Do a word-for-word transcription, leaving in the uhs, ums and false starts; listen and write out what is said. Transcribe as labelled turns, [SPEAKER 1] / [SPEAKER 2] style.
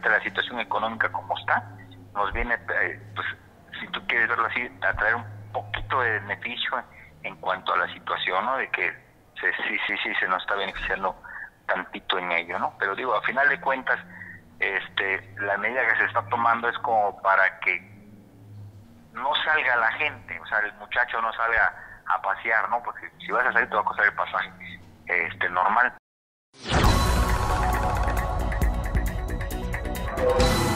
[SPEAKER 1] ahorita la situación económica como está, nos viene, eh, pues, si tú quieres verlo así, a traer un poquito de beneficio en cuanto a la situación, ¿no? De que se, sí, sí, sí, se nos está beneficiando tantito en ello, ¿no? Pero digo, a final de cuentas, este, la medida que se está tomando es como para que no salga la gente, o sea, el muchacho no salga a pasear, ¿no? Porque si vas a salir te va a costar el pasaje, este, normal.